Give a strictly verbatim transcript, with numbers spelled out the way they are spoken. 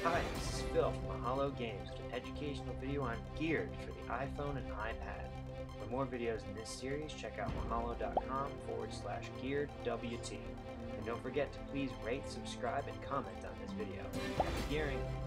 Hi, this is Phil from Mahalo Games with an educational video on Geared for the iPhone and iPad. For more videos in this series, check out mahalo.com forward slash geared WT. And don't forget to please rate, subscribe, and comment on this video. Happy gearing!